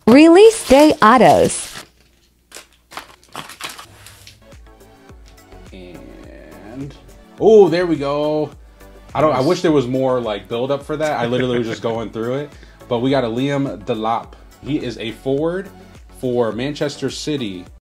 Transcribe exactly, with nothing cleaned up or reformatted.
Release day autos. And oh, there we go. I don't. I wish there was more like build up for that. I literally was just going through it. But we got a Liam Delap. He is a forward for Manchester City.